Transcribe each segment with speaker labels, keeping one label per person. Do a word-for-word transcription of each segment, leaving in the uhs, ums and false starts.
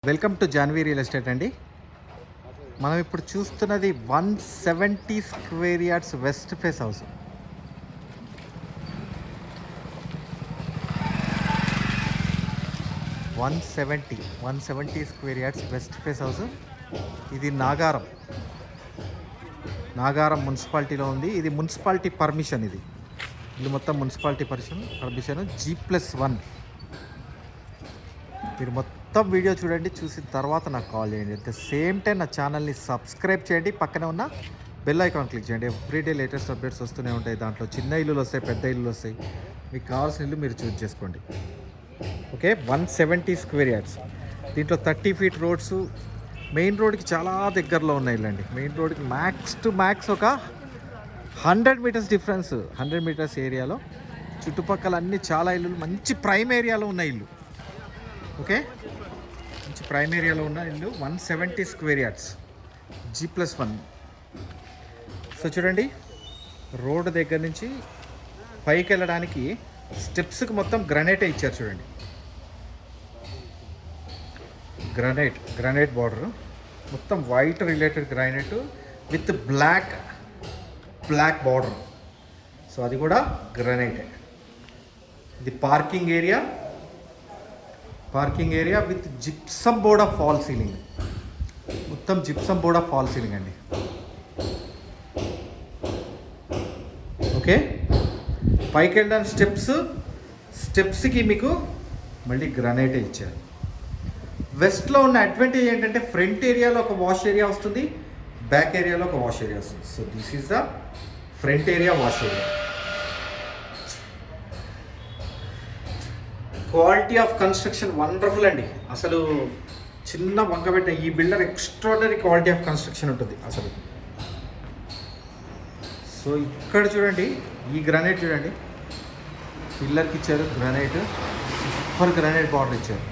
Speaker 1: Welcome to Janvi real estate అండి. మనం ఇప్పుడు చూస్తున్నది one seventy square yards west face house. One seventy one seventy square yards west face house. ఇది నాగారం నాగారం మున్సిపాలిటీలో ఉంది. ఇది మున్సిపాలిటీ పర్మిషన్. ఇది ఇది మొత్తం municipality permission permission G plus one. మీరు మొత్తం వీడియో చూడండి, చూసిన తర్వాత నాకు కాల్ చేయండి. అట్ ద సేమ్ టైం నా ఛానల్ని సబ్స్క్రైబ్ చేయండి, పక్కనే ఉన్న బెల్ ఐకాన్ క్లిక్ చేయండి. ఎవ్రీడే లేటెస్ట్ అప్డేట్స్ వస్తూనే ఉంటాయి. దాంట్లో చిన్న ఇల్లులు వస్తాయి, పెద్ద ఇల్లులు వస్తాయి. మీకు కావాల్సిన ఇల్లు మీరు చూస్ చేసుకోండి. Okay, one seventy square yards. దీంట్లో థర్టీ ఫీట్ రోడ్స్, మెయిన్ రోడ్కి చాలా దగ్గరలో ఉన్నాయి ఇల్లండి. మెయిన్ రోడ్కి మ్యాక్స్ టు మ్యాక్స్ ఒక hundred meters difference, hundred meters ఏరియాలో చుట్టుపక్కల అన్ని చాలా ఇల్లులు మంచి ప్రైమ్ ఏరియాలో ఉన్న ఇల్లు. ఓకే, మంచి ప్రైమ్ ఏరియాలో ఉన్న ఇల్లు one seventy square yards G plus one. So చూడండి, రోడ్డు దగ్గర నుంచి పైకి వెళ్ళడానికి స్టెప్స్కి మొత్తం గ్రనైటే ఇచ్చారు. చూడండి, గ్రనైట్ గ్రనైట్ బార్డర్ మొత్తం white related granite with black black border. So అది కూడా గ్రనైటే. ఇది parking area parking area with gypsum board of fall ceiling. మొత్తం gypsum board of fall ceiling అండి. ఓకే, పైకి వెళ్ళడానికి స్టెప్స్ స్టెప్స్కి మీకు మళ్ళీ గ్రానైటే ఇచ్చారు. వెస్ట్లో ఉన్న అడ్వాంటేజ్ ఏంటంటే ఫ్రంట్ ఏరియాలో ఒక వాష్ ఏరియా వస్తుంది, బ్యాక్ ఏరియాలో ఒక వాష్ ఏరియా వస్తుంది. So this is the front area wash area. Quality of construction wonderful అండి. అసలు చిన్న వంక పెట్టిన ఈ builder extraordinary quality of construction ఉంటుంది అసలు. సో ఇక్కడ చూడండి, ఈ గ్రానైట్ చూడండి, పిల్లర్కి ఇచ్చారు గ్రానైట్, సూపర్ గ్రానైట్ బార్డర్ ఇచ్చారు.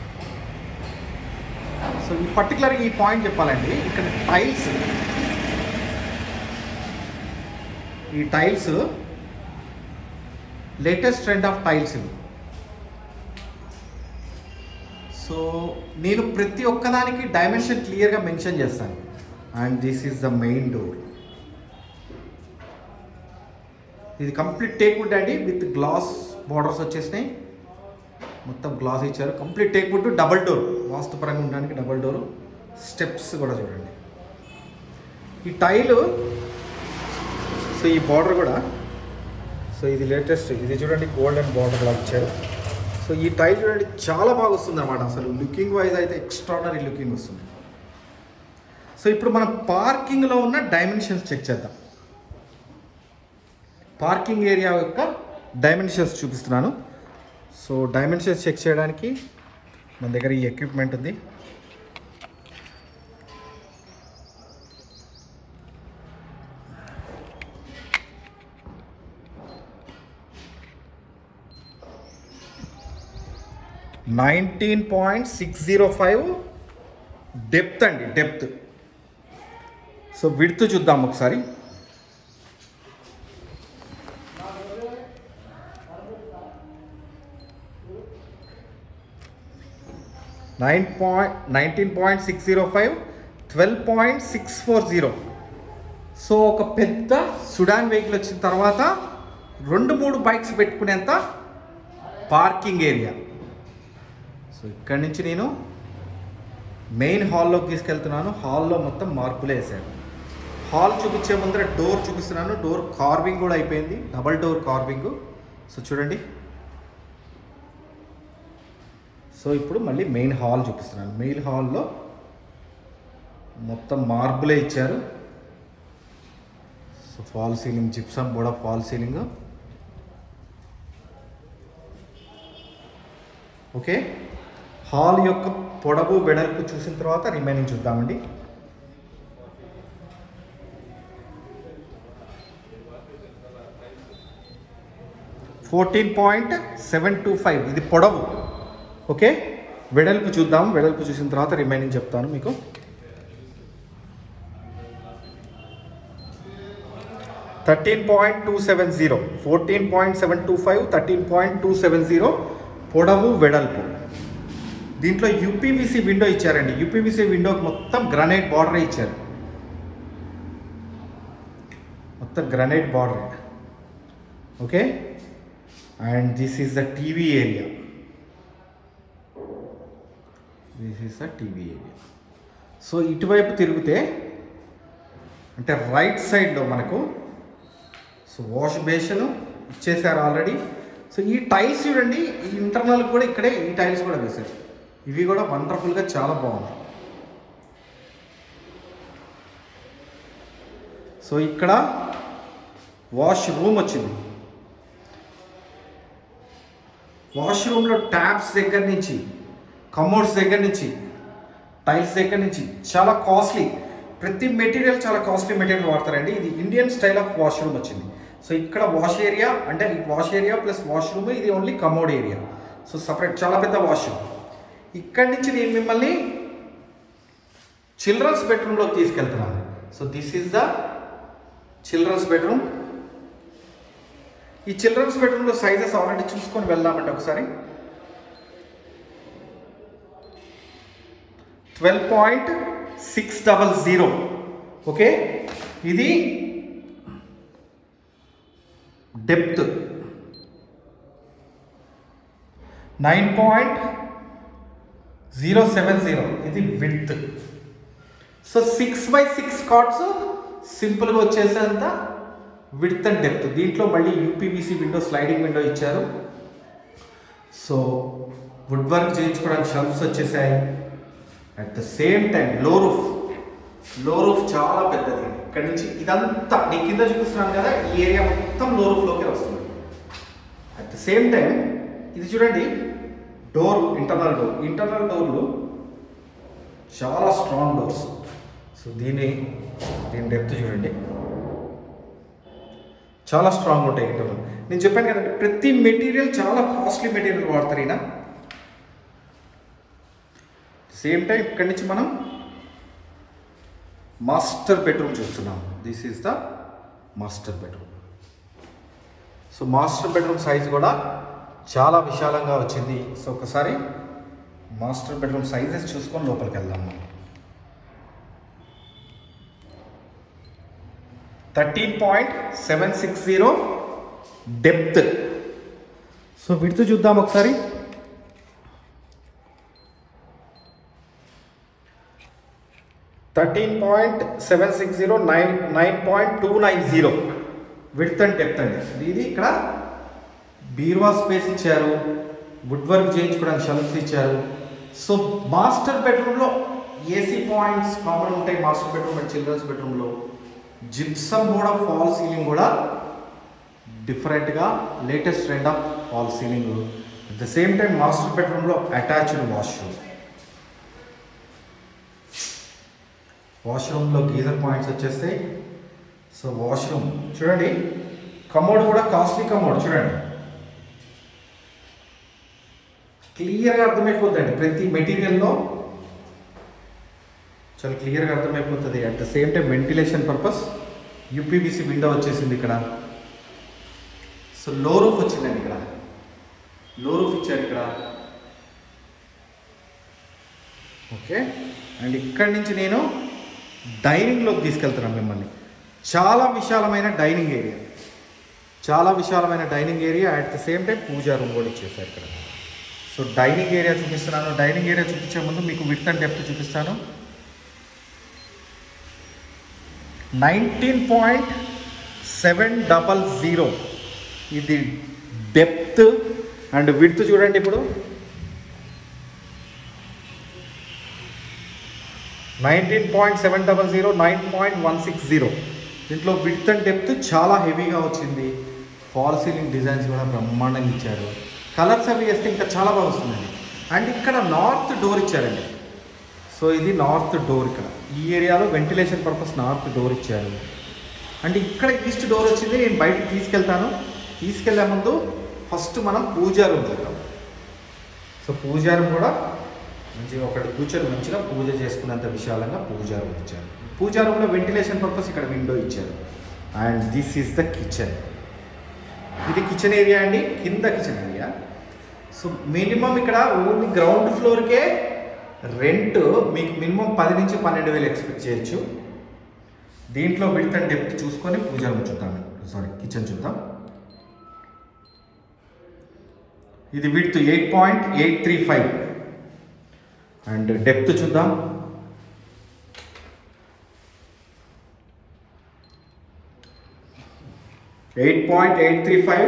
Speaker 1: సో ఈ పర్టికులర్గా ఈ పాయింట్ చెప్పాలండి, ఇక్కడ టైల్స్ ఈ tiles latest trend of tiles ఇవి. సో నేను ప్రతి ఒక్కదానికి డైమెన్షన్ క్లియర్గా మెన్షన్ చేస్తాను. And this is the main door. ఇది కంప్లీట్ టేక్ వుడ్ అండి, విత్ గ్లాస్ బార్డర్స్ వచ్చేసినాయి. మొత్తం గ్లాస్ ఇచ్చారు. Complete teak wood, double door, వాస్తుపరంగా ఉండడానికి డబల్ డోరు. స్టెప్స్ కూడా చూడండి. ఈ టైలు, సో ఈ బార్డర్ కూడా, సో ఇది లేటెస్ట్, ఇది చూడండి గోల్డెన్ బార్డర్ లాగా ఇచ్చారు. సో ఈ టైల్ చూడండి చాలా బాగా వస్తుంది అన్నమాట. అసలు లుకింగ్ వైజ్ అయితే ఎక్స్ట్రాడనరీ లుకింగ్ వస్తుంది. సో ఇప్పుడు మనం పార్కింగ్లో ఉన్న డైమెన్షన్స్ చెక్ చేద్దాం. పార్కింగ్ ఏరియా యొక్క డైమెన్షన్స్ చూపిస్తున్నాను. సో డైమెన్షన్స్ చెక్ చేయడానికి మన దగ్గర ఈ ఎక్విప్మెంట్ ఉంది. Nineteen point six zero five depth అండి, డెప్త్. సో విడ్త్ చూద్దాం ఒకసారి. Nine point nineteen point six zero five twelve point six four zero. So ఒక పెద్ద సుడాన్ వెహికల్ వచ్చిన తర్వాత రెండు మూడు బైక్స్ పెట్టుకునేంత పార్కింగ్ ఏరియా. సో ఇక్కడి నుంచి నేను మెయిన్ హాల్లోకి తీసుకెళ్తున్నాను. హాల్లో మొత్తం మార్పులే వేసాను. హాల్ చూపించే ముందర డోర్ చూపిస్తున్నాను. డోర్ కార్వింగ్ కూడా అయిపోయింది, డబల్ డోర్ కార్వింగ్. సో చూడండి. సో ఇప్పుడు మళ్ళీ మెయిన్ హాల్ చూపిస్తున్నాను. మెయిన్ హాల్లో మొత్తం మార్బులే ఇచ్చారు. So false ceiling, gypsum board false ceiling. Okay, hall యొక్క పొడవు వెడల్పు చూసిన తర్వాత రిమైనింగ్ చూద్దామండి. Fourteen point seven two five ఇది పొడవు. ఓకే, వెడల్పు చూద్దాం. వెడల్పు చూసిన తర్వాత రిమైనింగ్ చెప్తాను మీకు. Thirteen point two seven zero fourteen point seven two five thirteen point two seven zero పొడవు వెడల్పు. దీంట్లో యూపీవీసీ విండో ఇచ్చారండి. యూపీవీసీ విండోకి మొత్తం గ్రానైట్ బార్డరే ఇచ్చారు, మొత్తం granite border. Okay, and this is the TV area. This is the TV area. So ఇటువైపు తిరిగితే అంటే రైట్ సైడ్లో మనకు సో వాష్ బేషన్ ఇచ్చేసారు ఆల్రెడీ. సో ఈ టైల్స్ చూడండి, ఈ ఇంటర్నల్ కూడా ఇక్కడే ఈ టైల్స్ కూడా వేశారు. ఇవి కూడా వండర్ఫుల్గా చాలా బాగుంది. సో ఇక్కడ వాష్ రూమ్ వచ్చింది. వాష్ రూమ్లో ట్యాప్స్ దగ్గర నుంచి, కమోడ్స్ దగ్గర నుంచి, టైల్స్ దగ్గర నుంచి చాలా కాస్ట్లీ, ప్రతి మెటీరియల్ చాలా కాస్ట్లీ మెటీరియల్ వాడతారండి. ఇది Indian style of washroom వచ్చింది. సో ఇక్కడ వాష్ ఏరియా అంటే wash area plus washroom, ఇది only commode area. So separate చాలా పెద్ద వాష్ రూమ్. ఇక్కడి నుంచి నేను మిమ్మల్ని చిల్డ్రన్స్ బెడ్రూమ్లోకి తీసుకెళ్తున్నాను. So this is the children's bedroom. ఈ చిల్డ్రన్స్ బెడ్రూమ్లో సైజెస్ ఆల్రెడీ చూసుకొని వెళ్దామంటే ఒకసారి. Twelve point six double zero. Okay, ఇది depth. Nine point zero seven zero ఇది width. So six by six cards సింపుల్గా వచ్చేసేంత విడ్త్ అండ్ డెప్త్. దీంట్లో మళ్ళీ యూపీవీసీ విండో, స్లైడింగ్ విండో ఇచ్చారు. సో వుడ్ వర్క్ చేయించుకోవడానికి షెల్ఫ్స్ వచ్చేసాయి. అట్ ద సేమ్ టైం లో రూఫ్, లో రూఫ్ చాలా పెద్దది. ఇక్కడ నుంచి ఇదంతా నీ కింద చూపిస్తున్నాను కదా, ఈ ఏరియా మొత్తం లో రూఫ్లోకి వస్తుంది. అట్ ద సేమ్ టైం ఇది చూడండి, డోర్, ఇంటర్నల్ డోర్. ఇంటర్నల్ డోర్లు చాలా స్ట్రాంగ్ డోర్స్. సో దీని దీని డెప్త్ చూడండి, చాలా స్ట్రాంగ్ ఉంటాయి ఇంటర్నల్. నేను చెప్పాను కదండి, ప్రతి మెటీరియల్ చాలా కాస్ట్లీ మెటీరియల్ వాడతారు ఈయన. సేమ్ టైం ఇక్కడి నుంచి మనం మాస్టర్ బెడ్రూమ్ చూస్తున్నాం. This is the master bedroom. So master bedroom size కూడా చాలా విశాలంగా వచ్చింది. సో ఒకసారి మాస్టర్ బెడ్రూమ్ సైజెస్ చూసుకొని లోపలికి వెళ్దాం. Thirteen point seven six zero depth. So width చూద్దాం ఒకసారి. Thirteen point seven six zero nine nine point two nine zero width and depth అండి. ఇది ఇక్కడ బీరువా స్పేస్ ఇచ్చారు, వుడ్ వర్క్ చేయించుకోవడానికి షెల్ఫ్స్ ఇచ్చారు. సో మాస్టర్ బెడ్రూమ్లో ఏసీ పాయింట్స్ కామన్ ఉంటాయి. మాస్టర్ బెడ్రూమ్ అండ్ చిల్డ్రన్స్ బెడ్రూమ్లో జిప్సమ్ కూడా, ఫాల్ సీలింగ్ కూడా డిఫరెంట్గా latest trend of fall ceiling. At the same time master బెడ్రూమ్లో అటాచ్డ్ వాష్రూమ్. వాష్రూమ్లో గీజర్ పాయింట్స్ వచ్చేస్తాయి. సో వాష్రూమ్ చూడండి, కమోడ్ కూడా కాస్ట్లీ కమోడ్ చూడండి, క్లియర్గా అర్థమైపోతుందండి. ప్రతి మెటీరియల్లో చాలా క్లియర్గా అర్థమైపోతుంది. At the same time ventilation purpose UPVC window వచ్చేసింది ఇక్కడ. సో లో రూఫ్ వచ్చిందండి, ఇక్కడ లో రూఫ్ ఇచ్చారు ఇక్కడ. ఓకే, అండ్ ఇక్కడి నుంచి నేను డైనింగ్లోకి తీసుకెళ్తున్నాను మిమ్మల్ని. చాలా విశాలమైన డైనింగ్ ఏరియా, చాలా విశాలమైన dining area. At the same time puja room కూడా ఇచ్చేసారు ఇక్కడ. సో డైనింగ్ ఏరియా చూపిస్తున్నాను. డైనింగ్ ఏరియా చూపించే ముందు మీకు విడ్త్ అండ్ డెప్త్ చూపిస్తాను. Nineteen point seven double zero ఇది డెప్త్ అండ్ విడ్త్ చూడండి. ఇప్పుడు nineteen point seven double zero nine point one six zero దీంట్లో విడ్త్ అండ్ డెప్త్ చాలా హెవీగా వచ్చింది. ఫాల్ సీలింగ్ డిజైన్స్ కూడా బ్రహ్మాండంగా ఇచ్చారు. కలర్స్ అవి వేస్తే ఇంకా చాలా బాగా వస్తుందండి. అండ్ ఇక్కడ నార్త్ డోర్ ఇచ్చారండి. సో ఇది నార్త్ డోర్. ఇక్కడ ఈ ఏరియాలో వెంటిలేషన్ పర్పస్ నార్త్ డోర్ ఇచ్చారు. అండ్ ఇక్కడ ఈస్ట్ డోర్ వచ్చింది. నేను బయటకు తీసుకెళ్తాను. తీసుకెళ్లే ముందు ఫస్ట్ మనం పూజా రూమ్ చూద్దాం. సో పూజా రూమ్ కూడా మంచిగా ఒకటి కూర్చొని మంచిగా పూజ చేసుకున్నంత విశాలంగా పూజా రూమ్ ఇచ్చారు. పూజా రూమ్లో వెంటిలేషన్ పర్పస్ ఇక్కడ విండో ఇచ్చారు. And this is the kitchen. ఇది కిచెన్ ఏరియా అండి, కింద కిచెన్ ఏరియా. సో మినిమం ఇక్కడ ఓన్లీ గ్రౌండ్ ఫ్లోర్కే రెంట్ మీకు మినిమం పది నుంచి పన్నెండు వేలు ఎక్స్పెక్ట్ చేయొచ్చు. దీంట్లో విడ్త్ అండ్ డెప్త్ చూసుకొని పూజ రూమ్ చూద్దాం, సారీ కిచెన్ చూద్దాం. ఇది width eight point eight three five and depth చూద్దాం. Eight point eight three five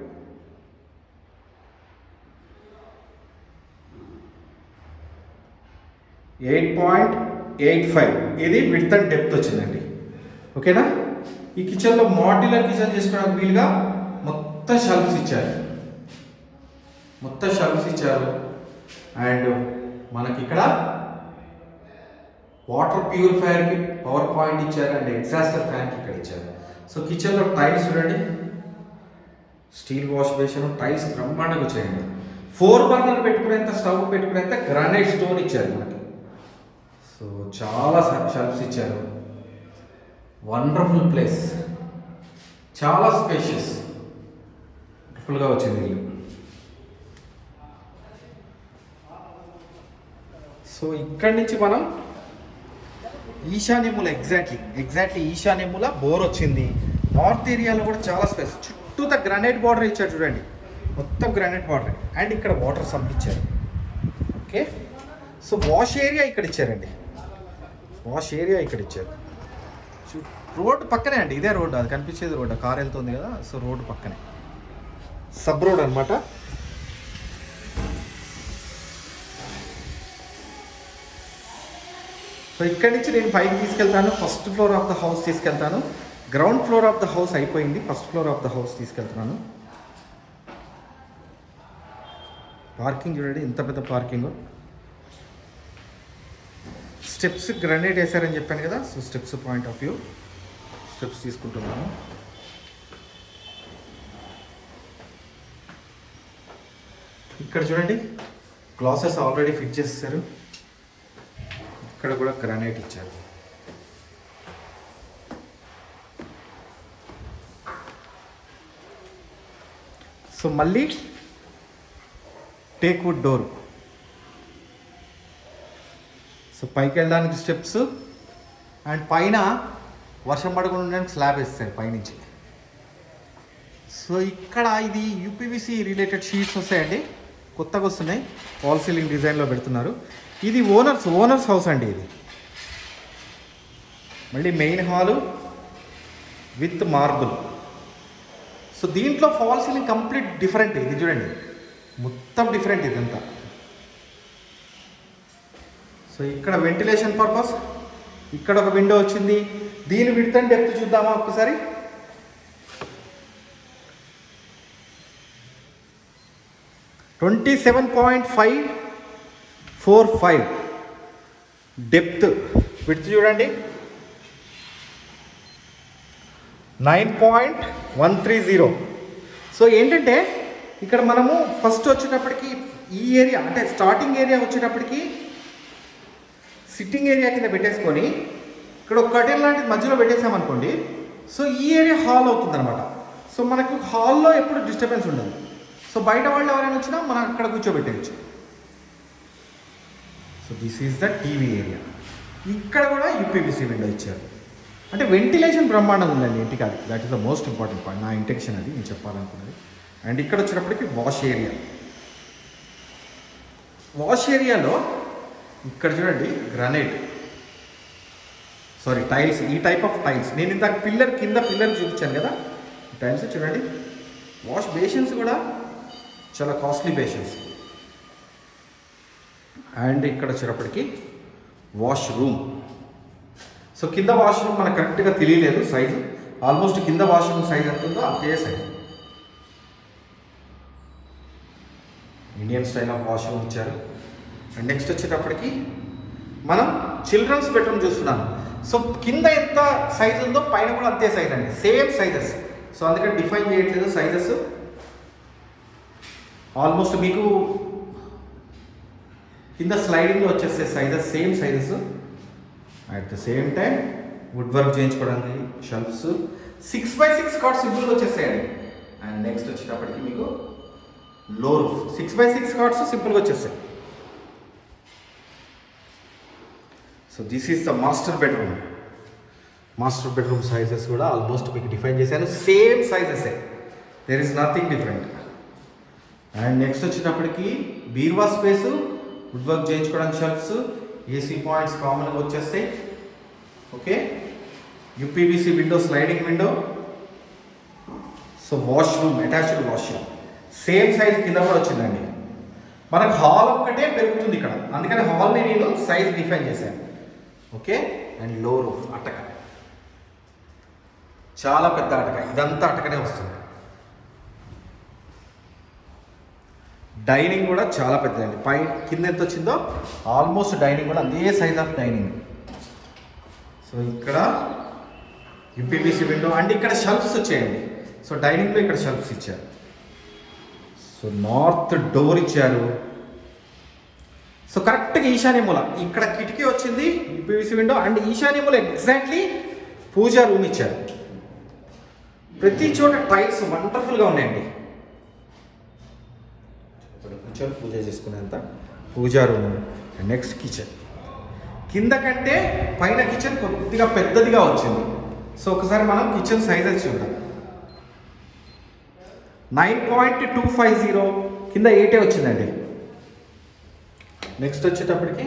Speaker 1: eight point eight five ఇది విడ్త్ అండ్ డెప్త్ వచ్చిందండి. ఓకేనా. ఈ కిచెన్లో మాడ్యులర్ కిచెన్ చేసుకోవడానికి వీలుగా మొత్తం షెల్ఫ్స్ ఇచ్చారు, మొత్తం షెల్ఫ్స్ ఇచ్చారు. అండ్ మనకి ఇక్కడ వాటర్ ప్యూరిఫైయర్కి పవర్ పాయింట్ ఇచ్చారు అండ్ ఎగ్జాస్టర్ ఫ్యాన్కి ఇక్కడ ఇచ్చారు. సో కిచెన్లో టైల్స్ చూడండి, స్టీల్ వాష్ బేసిన్, టైల్స్ బ్రహ్మాండంగా వచ్చాయండి. ఫోర్ బర్నర్ పెట్టుకునేంత స్టవ్ పెట్టుకునేంత గ్రానైట్ స్టోన్ ఇచ్చారు మనకి. సో చాలా షెల్ఫ్స్ ఇచ్చారు. వండర్ఫుల్ ప్లేస్, చాలా స్పేషియస్, ఫుల్గా వచ్చింది ఇల్లు. సో ఇక్కడి నుంచి మనం ఈశాన్యముల ఎగ్జాక్ట్లీ ఎగ్జాక్ట్లీ ఈశాన్యముల బోర్ వచ్చింది. నార్త్ ఏరియాలో కూడా చాలా స్పేస్, చుట్టూత గ్రానైట్ బార్డర్ ఇచ్చారు చూడండి, మొత్తం గ్రానైట్ బార్డర్. అండ్ ఇక్కడ వాటర్ సంప్ ఇచ్చారు. ఓకే. సో వాష్ ఏరియా ఇక్కడ ఇచ్చారండి, వాష్ ఏరియా ఇక్కడ ఇచ్చారు. రోడ్డు పక్కనే అండి, ఇదే రోడ్డు, అది కనిపించేది రోడ్డు, కార్ వెళ్తుంది కదా. సో రోడ్డు పక్కనే సబ్ రోడ్ అనమాట. సో ఇక్కడి నుంచి నేను పైకి తీసుకెళ్తాను, first floor of the house తీసుకెళ్తాను. Ground floor of the house అయిపోయింది, first floor of the house తీసుకెళ్తున్నాను. పార్కింగ్ చూడండి, ఇంత పెద్ద పార్కింగ్. స్టెప్స్ గ్రానైట్ వేసారని చెప్పాను కదా. So steps point of view, steps తీసుకుంటున్నాను. ఇక్కడ చూడండి, గ్లాసెస్ ఆల్రెడీ ఫిట్ చేస్తారు. ఇక్కడ కూడా గ్రానైట్ ఇచ్చారు. సో మళ్ళీ టేక్ వుడ్ డోర్. సో పైకి వెళ్ళడానికి స్టెప్స్ అండ్ పైన వర్షం పడకుండా ఉండడానికి స్లాబ్ వేస్తారు పైనుంచి. సో ఇక్కడ ఇది యూపీవీసీ రిలేటెడ్ షీట్స్ వస్తాయండి, కొత్తగా వస్తున్నాయి, వాల్ సీలింగ్ డిజైన్లో పెడుతున్నారు. ఇది ఓనర్స్ ఓనర్స్ హౌస్ అండి ఇది. మళ్ళీ main hall with marble. So దీంట్లో ఫాల్ సీలింగ్ కంప్లీట్ డిఫరెంట్. ఇది చూడండి, మొత్తం డిఫరెంట్ ఇదంతా. సో ఇక్కడ వెంటిలేషన్ పర్పస్ ఇక్కడ ఒక విండో వచ్చింది. దీని విడ్త్ అండ్ డెప్త్ చూద్దామా ఒక్కసారి. Twenty seven point five four five depth. Width చూడండి nine point one three zero. So ఏంటంటే ఇక్కడ మనము ఫస్ట్ వచ్చేటప్పటికి ఈ ఏరియా అంటే స్టార్టింగ్ ఏరియా వచ్చేటప్పటికి సిట్టింగ్ ఏరియా కింద పెట్టేసుకొని ఇక్కడ ఒక కర్టెన్ లాంటిది మధ్యలో పెట్టేసామనుకోండి. సో ఈ ఏరియా హాల్ అవుతుంది అనమాట. సో మనకు హాల్లో ఎప్పుడు డిస్టర్బెన్స్ ఉండదు. సో బయట వాళ్ళు ఎవరైనా వచ్చినా మనం అక్కడ కూర్చోబెట్టేయచ్చు. So this is the TV area. ఇక్కడ కూడా యూపీవీసీ విండో ఇచ్చారు. అంటే వెంటిలేషన్ బ్రహ్మాండంగా ఉందండి ఇంటికి. అది that is the most important point, నా ఇంటెన్షన్ అది నేను చెప్పాలనుకున్నది. అండ్ ఇక్కడ వచ్చేటప్పటికి వాష్ ఏరియా. వాష్ ఏరియాలో ఇక్కడ చూడండి గ్రానైట్, సారీ టైల్స్, ఈ టైప్ ఆఫ్ టైల్స్. నేను ఇందాక పిల్లర్ కింద పిల్లర్ చూపించాను కదా, టైల్స్ చూడండి. వాష్ బేషన్స్ కూడా చాలా కాస్ట్లీ బేషన్స్. అండ్ ఇక్కడ వచ్చేటప్పటికి వాష్ రూమ్. సో కింద వాష్రూమ్ మనకు కరెక్ట్గా తెలియలేదు సైజు, ఆల్మోస్ట్ కింద వాష్రూమ్ సైజ్ ఎంత ఉందో అంతే size. Indian style of washroom ఇచ్చారు. అండ్ నెక్స్ట్ వచ్చేటప్పటికి మనం చిల్డ్రన్స్ బెడ్రూమ్ చూస్తున్నాం. సో కింద ఎంత సైజ్ ఉందో పైన కూడా అంతే సైజ్ అండి, సేమ్ సైజెస్. సో అందుకని డిఫైన్ చేయట్లేదు సైజెస్. ఆల్మోస్ట్ మీకు కింద స్లైడింగ్లో వచ్చేసే sizes same sizes. At the same time wood work చేయించుకోవడానికి shelves six by six card సింపుల్గా వచ్చేసాయండి. అండ్ నెక్స్ట్ వచ్చేటప్పటికి మీకు low roof six by six cards సింపుల్గా వచ్చేస్తాయి. So this is the master bedroom. Master bedroom sizes కూడా almost మీకు define చేశాను, సేమ్ సైజెసే, there is nothing different. And next వచ్చేటప్పటికి బీర్వా స్పేస్, వుడ్ వర్క్ చేయించుకోవడానికి షెల్ఫ్స్, ఏసీ పాయింట్స్ కామన్గా వచ్చేస్తాయి. Okay, UPVC window, sliding window. So washroom, attached washroom, same size కింద కూడా వచ్చిందండి. మనకు హాల్ ఒక్కటే పెరుగుతుంది ఇక్కడ, అందుకని హాల్ని నేను సైజ్ డిఫైన్ చేశాను. ఓకే, అండ్ లో రూఫ్ అటక, చాలా పెద్ద అటక, ఇదంతా అటకనే వస్తుంది. డైనింగ్ కూడా చాలా పెద్దదండి, పై కింద ఎంత వచ్చిందో ఆల్మోస్ట్ డైనింగ్ కూడా అదే సైజ్ ఆఫ్ డైనింగ్. సో ఇక్కడ యూపీవీసీ విండో అండ్ ఇక్కడ షెల్ఫ్స్ వచ్చాయండి. సో డైనింగ్లో ఇక్కడ షెల్ఫ్స్ ఇచ్చారు. సో నార్త్ డోర్ ఇచ్చారు. సో కరెక్ట్గా ఈశాన్య మూల ఇక్కడ కిటికీ వచ్చింది, యూపీవీసీ విండో అండ్ ఈశాన్య మూల ఎగ్జాక్ట్లీ పూజా రూమ్ ఇచ్చారు. ప్రతి చోట టైల్స్ వండర్ఫుల్గా ఉన్నాయండి. కూర్చొని పూజ చేసుకునేంత పూజా రూమ్. నెక్స్ట్ కిచెన్, కింద కంటే పైన కిచెన్ కొద్దిగా పెద్దదిగా వచ్చింది. సో ఒకసారి మనం కిచెన్ సైజెస్ చూద్దాం. Nine point two five zero, కింద ఎయిటే వచ్చిందండి. నెక్స్ట్ వచ్చేటప్పటికి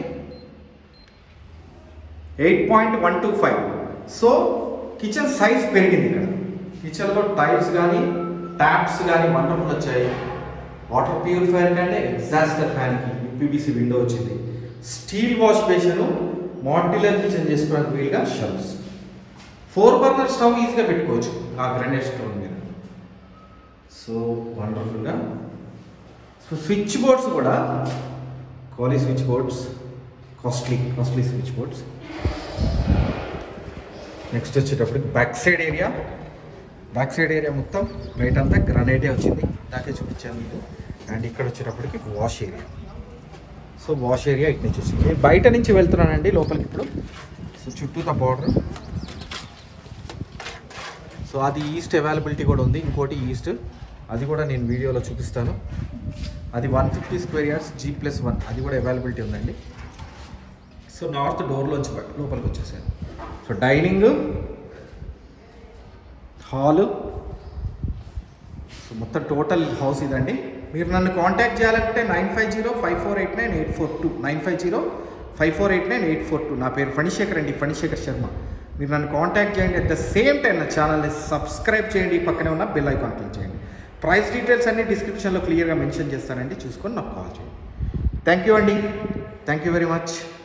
Speaker 1: eight point one two five. So kitchen size పెరిగింది. ఇక్కడ కిచెన్లో టైల్స్ కానీ ట్యాప్స్ కానీ వండర్ఫుల్ వచ్చాయి. వాటర్ ప్యూరిఫైయర్ కంటే ఎగ్జాస్టర్ ఫ్యాన్కి యూపీవీసీ విండో వచ్చింది. Steel wash basin, modular kitchen చేసుకోవడానికి వీలుగా షెల్ఫ్స్. ఫోర్ బర్నర్ స్టవ్ ఈజీగా పెట్టుకోవచ్చు ఆ గ్రానైట్ స్టవ్ మీద. సో వండర్ఫుల్గా. సో స్విచ్ బోర్డ్స్ కూడా quality switch boards, costly costly switch boards. Next వచ్చేటప్పటికి back side area. Back side area మొత్తం బయట అంతా గ్రానైటే వచ్చింది, దాకే చూపించాను మీకు. అండ్ ఇక్కడ వచ్చేటప్పటికి wash area. So wash area ఇటు నుంచి వచ్చింది. నేను బయట నుంచి వెళ్తున్నానండి లోపలికి ఇప్పుడు. సో చుట్టూతా బార్డర్. సో అది ఈస్ట్ అవైలబిలిటీ కూడా ఉంది, ఇంకోటి ఈస్ట్, అది కూడా నేను వీడియోలో చూపిస్తాను. అది one fifty square yards G plus one, అది కూడా అవైలబిలిటీ ఉందండి. సో నార్త్ డోర్లోంచి లోపలికి వచ్చేసాను. సో డైనింగ్, హాలు, సో మొత్తం టోటల్ హౌస్ ఇదండి. మీరు నన్ను కాంటాక్ట్ చేయాలంటే nine five zero five four eight nine eight four two nine five zero five four eight nine eight four two నా పేరు ఫణిశేఖర్ అండి, ఫణిశేఖర్ శర్మ. మీరు నన్ను కాంటాక్ట్ చేయండి. అట్ ద సేమ్ టైం నా ఛానల్ని సబ్స్క్రైబ్ చేయండి, పక్కనే ఉన్న బెల్ ఐకాన్ క్లిక్ చేయండి. ప్రైస్ డీటెయిల్స్ అన్ని డిస్క్రిప్షన్లో క్లియర్గా మెన్షన్ చేస్తానండి, చూసుకొని నాకు కాల్ చేయండి. థ్యాంక్ యూ అండి, థ్యాంక్ యూ వెరీ మచ్.